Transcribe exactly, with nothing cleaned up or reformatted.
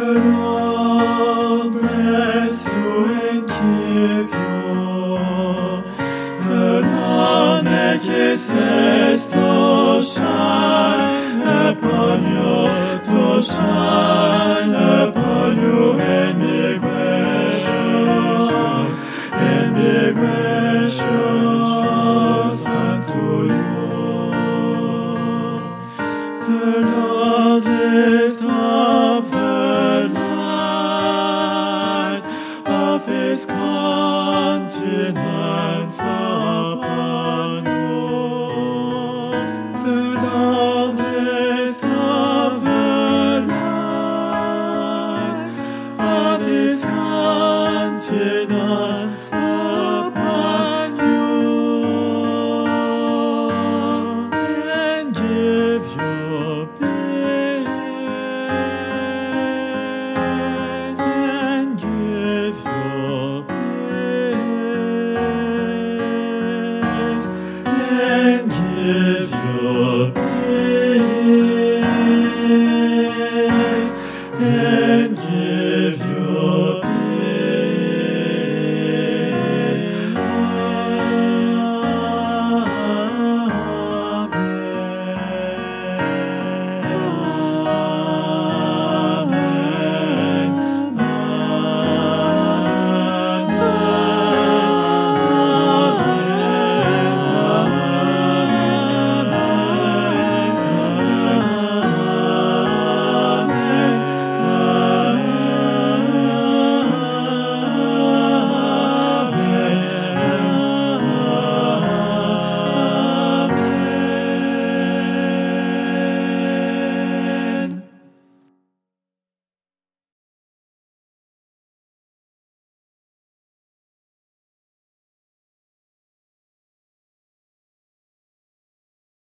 The Lord bless you and keep you. The Lord make his face to shine upon you, to shine upon you, and be gracious, and be gracious unto you. The Lord